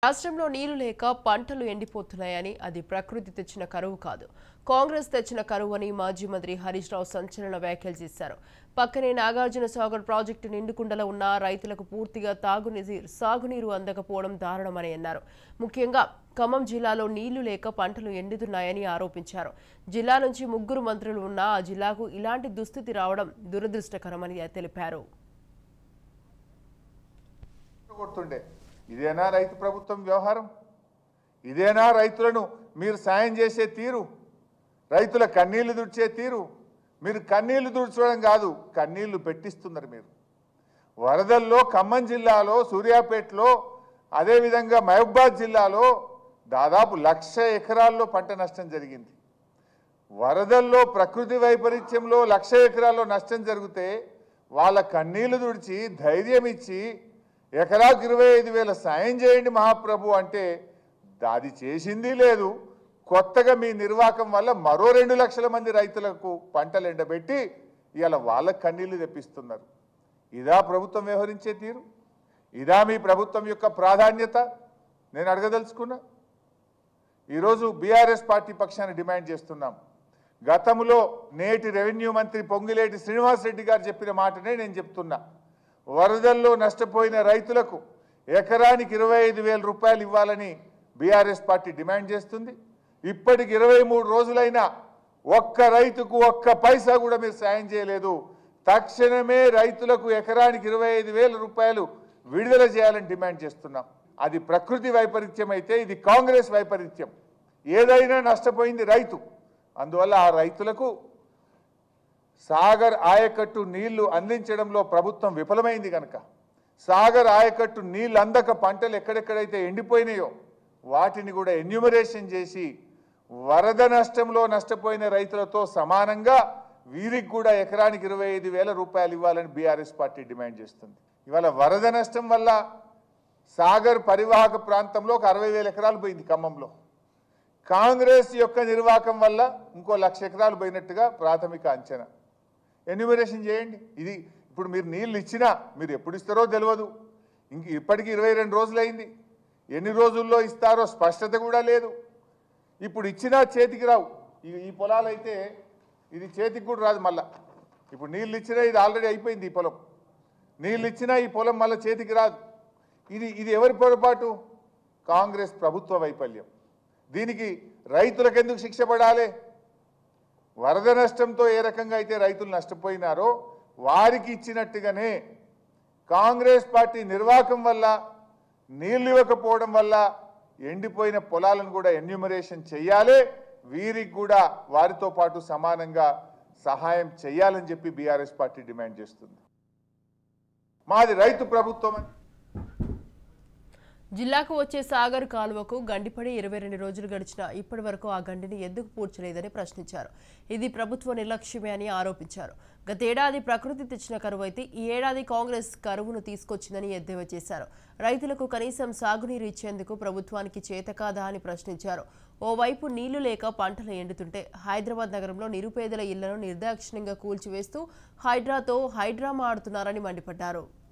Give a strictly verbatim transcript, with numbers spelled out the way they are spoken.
రాష్ట్రంలో నీళ్లు లేక పంటలు ఎండిపోతున్నాయని అది ప్రకృతి తెచ్చిన కరువు కాదు, కాంగ్రెస్ తెచ్చిన కరువు అని మాజీ మంత్రి హరీష్ రావు సంచలన వ్యాఖ్యలు చేశారు. పక్కనే నాగార్జున సాగర్ ప్రాజెక్టు నిండుకుండలో ఉన్న రైతులకు పూర్తిగా తాగునీరు సాగునీరు అందకపోవడం దారుణమని అన్నారు. ముఖ్యంగా ఖమ్మం జిల్లాలో నీళ్లు లేక పంటలు ఎండుతున్నాయని ఆరోపించారు. జిల్లా నుంచి ముగ్గురు మంత్రులు ఉన్నా ఆ జిల్లాకు ఇలాంటి దుస్థితి రావడం దురదృష్టకరమని తెలిపారు. ఇదేనా రైతు ప్రభుత్వం వ్యవహారం? ఇదేనా రైతులను మీరు సాయం చేసే తీరు? రైతుల కన్నీళ్లు దుడిచే తీరు? మీరు కన్నీళ్లు దుడ్చడం కాదు, కన్నీళ్లు పెట్టిస్తున్నారు. మీరు వరదల్లో ఖమ్మం జిల్లాలో, సూర్యాపేటలో, అదేవిధంగా మహబూబాద్ జిల్లాలో దాదాపు లక్ష ఎకరాల్లో పంట నష్టం జరిగింది. వరదల్లో ప్రకృతి వైపరీత్యంలో లక్ష ఎకరాల్లో నష్టం జరిగితే వాళ్ళ కన్నీళ్లు దుడిచి ధైర్యం ఇచ్చి ఎకరాకు ఇరవై ఐదు వేల సాయం చేయండి మహాప్రభు అంటే అది చేసింది లేదు. కొత్తగా మీ నిర్వాహకం వల్ల మరో రెండు లక్షల మంది రైతులకు పంటలు ఎండబెట్టి ఇవాళ వాళ్ళ కన్నీళ్లు తెప్పిస్తున్నారు. ఇదా ప్రభుత్వం వ్యవహరించే తీరు? ఇదా మీ ప్రభుత్వం యొక్క ప్రాధాన్యత? నేను అడగదలుచుకున్నా. ఈరోజు బీఆర్ఎస్ పార్టీ పక్షాన్ని డిమాండ్ చేస్తున్నాం. గతంలో నేటి రెవెన్యూ మంత్రి పొంగిలేటి శ్రీనివాసరెడ్డి గారు చెప్పిన మాటనే నేను చెప్తున్నా. వరదల్లో నష్టపోయిన రైతులకు ఎకరానికి ఇరవై ఐదు వేల రూపాయలు ఇవ్వాలని బీఆర్ఎస్ పార్టీ డిమాండ్ చేస్తుంది. ఇప్పటికి ఇరవై మూడు రోజులైనా ఒక్క రైతుకు ఒక్క పైసా కూడా మీరు సాయం చేయలేదు. తక్షణమే రైతులకు ఎకరానికి ఇరవై ఐదు వేల రూపాయలు విడుదల చేయాలని డిమాండ్ చేస్తున్నాం. అది ప్రకృతి వైపరీత్యం అయితే ఇది కాంగ్రెస్ వైపరీత్యం. ఏదైనా నష్టపోయింది రైతు. అందువల్ల ఆ రైతులకు సాగర్ ఆయకట్టు నీళ్లు అందించడంలో ప్రభుత్వం విఫలమైంది కనుక సాగర్ ఆయకట్టు నీళ్ళు అందక పంటలు ఎక్కడెక్కడైతే ఎండిపోయినాయో వాటిని కూడా ఎన్యూమరేషన్ చేసి వరద నష్టంలో నష్టపోయిన రైతులతో సమానంగా వీరికి కూడా ఎకరానికి ఇరవై ఐదు వేల రూపాయలు ఇవ్వాలని బీఆర్ఎస్ పార్టీ డిమాండ్ చేస్తుంది. ఇవాళ వరద నష్టం వల్ల సాగర్ పరివాహక ప్రాంతంలో ఒక అరవై వేల ఎకరాలు పోయింది ఖమ్మంలో. కాంగ్రెస్ యొక్క నిర్వాహకం వల్ల ఇంకో లక్ష ఎకరాలు పోయినట్టుగా ప్రాథమిక అంచనా. ఎన్యూమరేషన్ చేయండి. ఇది ఇప్పుడు మీరు నీళ్ళు ఇచ్చినా మీరు ఎప్పుడు ఇస్తారో తెలియదు. ఇంక ఇప్పటికీ ఇరవై రెండు రోజులైంది. ఎన్ని రోజుల్లో ఇస్తారో స్పష్టత కూడా లేదు. ఇప్పుడు ఇచ్చినా చేతికి రావు. ఈ పొలాలు అయితే ఇది చేతికి కూడా రాదు. మళ్ళా ఇప్పుడు నీళ్ళు ఇచ్చినా ఇది ఆల్రెడీ అయిపోయింది. ఈ పొలం నీళ్ళు ఇచ్చినా ఈ పొలం మళ్ళీ చేతికి రాదు. ఇది ఇది ఎవరి పొరపాటు? కాంగ్రెస్ ప్రభుత్వ వైఫల్యం. దీనికి రైతులకు ఎందుకు శిక్ష పడాలి? వరద నష్టంతో ఏ రకంగా అయితే రైతులు నష్టపోయినారో వారికి ఇచ్చినట్టుగానే కాంగ్రెస్ పార్టీ నిర్వాహకం వల్ల నీళ్లు ఇవ్వకపోవడం వల్ల ఎండిపోయిన పొలాలను కూడా ఎన్యూమరేషన్ చేయాలి. వీరికి కూడా వారితో పాటు సమానంగా సహాయం చేయాలని చెప్పి బీఆర్ఎస్ పార్టీ డిమాండ్ చేస్తుంది. మాది రైతు ప్రభుత్వం. జిల్లాకు వచ్చే సాగర్ కాలువకు గండిపడి ఇరవై రెండు రోజులు గడిచినా ఇప్పటి వరకు ఆ గండిని ఎందుకు పూడ్చలేదని ప్రశ్నించారు. ఇది ప్రభుత్వ నిర్లక్ష్యమే అని ఆరోపించారు. గతేడాది ప్రకృతి తెచ్చిన కరువు అయితే ఈ ఏడాది కాంగ్రెస్ కరువును తీసుకొచ్చిందని ఎద్దేవా చేశారు. రైతులకు కనీసం సాగునీరు ఇచ్చేందుకు ప్రభుత్వానికి చేతకాదా అని ప్రశ్నించారు. ఓవైపు నీళ్లు లేక పంటలు ఎండుతుంటే హైదరాబాద్ నగరంలో నిరుపేదల ఇళ్లను నిర్దాక్షిణ్యంగా కూల్చివేస్తూ హైడ్రాతో హైడ్రామా ఆడుతున్నారని మండిపడ్డారు.